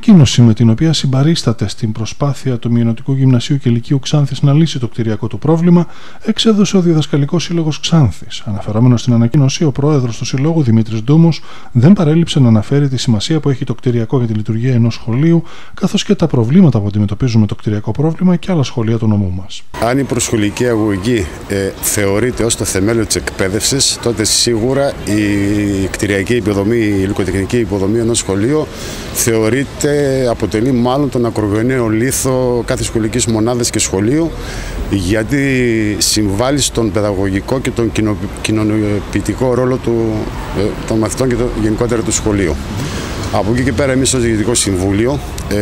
ανακοίνωση με την οποία συμπαρίσταται στην προσπάθεια του Μειωνοτικού Γυμνασίου και Λυκείου Ξάνθης να λύσει το κτηριακό του πρόβλημα, εξέδωσε ο Διδασκαλικός Σύλλογος Ξάνθης. Αναφερόμενος στην ανακοίνωση, ο πρόεδρος του Συλλόγου, Δημήτρης Ντούμος, δεν παρέλειψε να αναφέρει τη σημασία που έχει το κτηριακό για τη λειτουργία ενός σχολείου, καθώς και τα προβλήματα που αντιμετωπίζουμε το κτηριακό πρόβλημα και άλλα σχολεία του νομού μας. Αν η προσχολική αγωγή θεωρείται ως το θεμέλιο της εκπαίδευσης, τότε σίγουρα η κτηριακή υποδομή, η υλικοτεχνική υποδομή ενός σχολείου αποτελεί μάλλον τον ακρογωνιαίο λίθο κάθε σχολικής μονάδας και σχολείου, γιατί συμβάλλει στον παιδαγωγικό και τον κοινωνιοποιητικό ρόλο των μαθητών και γενικότερα του σχολείου. Από εκεί και πέρα, εμείς ως Διοικητικό Συμβούλιο,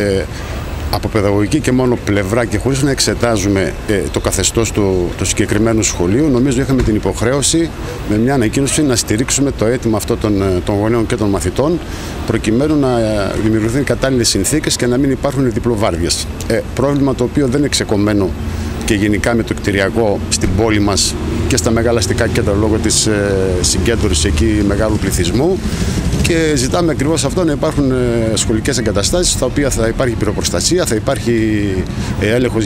από παιδαγωγική και μόνο πλευρά και χωρίς να εξετάζουμε το καθεστώς του συγκεκριμένου σχολείου, νομίζω είχαμε την υποχρέωση με μια ανακοίνωση να στηρίξουμε το αίτημα αυτό των γονέων και των μαθητών, προκειμένου να δημιουργηθούν κατάλληλες συνθήκες και να μην υπάρχουν διπλοβάρδιες. Πρόβλημα το οποίο δεν είναι ξεκομμένο και γενικά με το κτηριακό στην πόλη μας και στα μεγάλα αστικά κέντρα λόγω της συγκέντρωσης εκεί μεγάλου πληθυσμού, και ζητάμε ακριβώς αυτό, να υπάρχουν σχολικές εγκαταστάσεις στα οποία θα υπάρχει πυροπροστασία, θα υπάρχει έλεγχος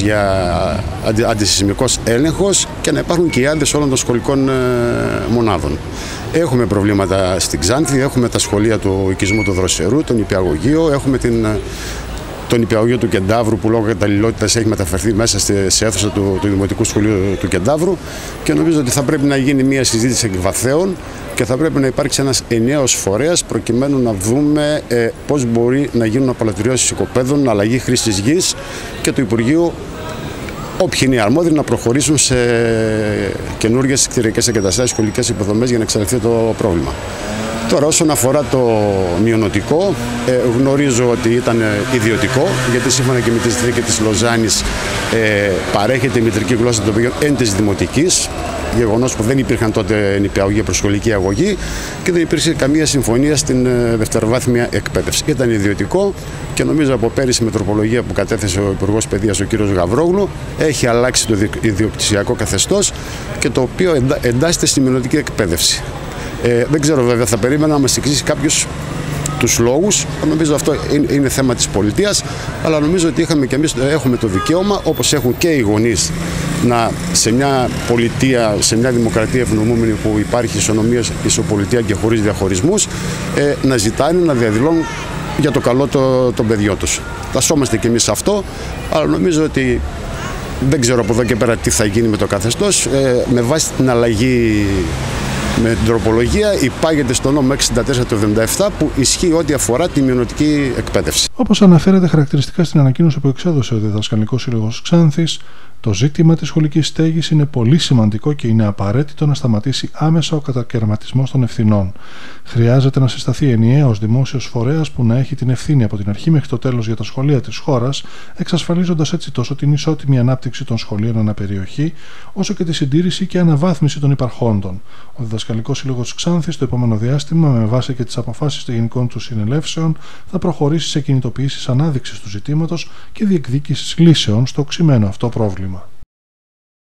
αντισυσμικός έλεγχος και να υπάρχουν και οι άδειες όλων των σχολικών μονάδων. Έχουμε προβλήματα στην Ξάνθη, έχουμε τα σχολεία του οικισμού του Δροσερού, τον Νηπιαγωγείο, έχουμε τον Νηπιαγωγείο του Κεντάβρου που λόγω καταλληλότητας έχει μεταφερθεί μέσα σε αίθουσα του Δημοτικού Σχολείου του Κεντάβρου, και νομίζω ότι θα πρέπει να γίνει μια συζήτηση εκ βαθέων και θα πρέπει να υπάρξει ένας ενιαίος φορέας προκειμένου να δούμε πώς μπορεί να γίνουν απαλωτριώσεις οικοπαίδων, αλλαγή χρήσης γης, και του Υπουργείου όποιοι είναι οι αρμόδιοι να προχωρήσουν σε καινούργιες κτηριακές εγκαταστάσεις, σχολικές υποδομές για να εξαλειφθεί το πρόβλημα. Τώρα, όσον αφορά το μειωνοτικό, γνωρίζω ότι ήταν ιδιωτικό, γιατί σύμφωνα και με τη συνθήκη της Λοζάνης παρέχεται η μητρική γλώσσα των παιδιών εν της δημοτικής, γεγονός που δεν υπήρχαν τότε νηπιαγωγή, προσχολική αγωγή, και δεν υπήρξε καμία συμφωνία στην δευτεροβάθμια εκπαίδευση. Ήταν ιδιωτικό και νομίζω από πέρυσι με τροπολογία που κατέθεσε ο Υπουργός Παιδείας, ο κ. Γαβρόγλου, έχει αλλάξει το ιδιοκτησιακό καθεστώς και το οποίο εντάσσεται στη μειωνοτική εκπαίδευση. Δεν ξέρω βέβαια, θα περίμενα να μας εξηγήσει κάποιος τους λόγους. Νομίζω αυτό είναι θέμα της πολιτείας, αλλά νομίζω ότι είχαμε και εμείς έχουμε το δικαίωμα, όπως έχουν και οι γονείς, σε μια πολιτεία, σε μια δημοκρατία ευνομούμενη που υπάρχει ισονομία, ισοπολιτεία και χωρίς διαχωρισμούς, να ζητάνε, να διαδηλώνουν για το καλό των παιδιών τους. Τασσόμαστε κι εμείς σε αυτό, αλλά νομίζω ότι δεν ξέρω από εδώ και πέρα τι θα γίνει με το καθεστώς. Με βάση την αλλαγή με την τροπολογία υπάγεται στο νόμο 664 του 1977 που ισχύει ό,τι αφορά τη μειωνοτική εκπαίδευση. Όπως αναφέρεται χαρακτηριστικά στην ανακοίνωση που εξέδωσε ο Διδασκαλικός Σύλλογος Ξάνθης, το ζήτημα της σχολικής στέγης είναι πολύ σημαντικό και είναι απαραίτητο να σταματήσει άμεσα ο κατακαιρματισμός των ευθυνών. Χρειάζεται να συσταθεί ενιαίος δημόσιος φορέας που να έχει την ευθύνη από την αρχή μέχρι το τέλος για τα σχολεία της χώρας, εξασφαλίζοντας έτσι τόσο την ισότιμη ανάπτυξη των σχολείων αναπεριοχή, όσο και τη συντήρηση και αναβάθμιση των υπαρχόντων. Ο Διδασκαλικός Σύλλογος Ξάνθης, το επόμενο διάστημα, με βάση και τις αποφάσεις των γενικών του συνελεύσεων, θα προχωρήσει σε κινητοποιήσεις ανάδειξης του ζητήματος και διεκδίκησης λύσεων στο οξυμένο αυτό πρόβλημα.